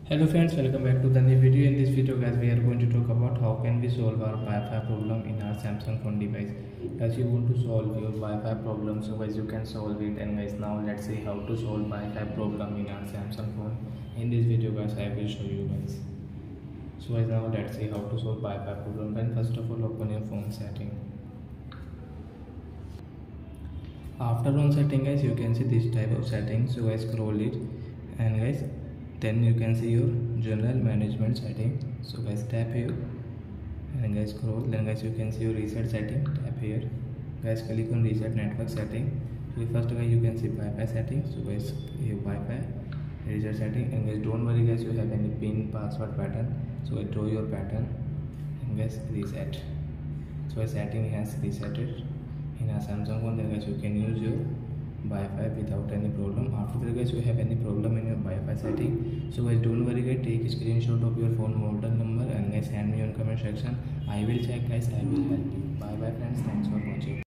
Hello friends, welcome back to the new video. In this video guys, we are going to talk about how can we solve our Wi-Fi problem in our Samsung phone device. Guys, you want to solve your Wi-Fi problem, so guys you can solve it. And guys, now let's see how to solve Wi-Fi problem in our Samsung phone. In this video guys, I will show you guys. So guys, now let's see how to solve Wi-Fi problem. Then first of all, open your phone setting. After on setting guys, you can see this type of settings. So guys, scroll it, and guys, then you can see your general management setting. So guys, tap here, and guys scroll. Then guys, you can see your reset setting. Tap here, guys, click on reset network setting. So first guys, you can see Wi-Fi setting. So guys, here Wi-Fi reset setting, and guys, don't worry guys, you have any pin password pattern. So guys, draw your pattern, and guys, reset. So guys, setting has resetted in our Samsung phone. Then guys, you can use your Wi-Fi without any problem. After that guys, you have any problem in your Wi-Fi setting, so guys, don't worry guys, take a screenshot of your phone model number and guys, send me on comment section. I will check guys, I will help you. Bye bye friends, thanks for watching.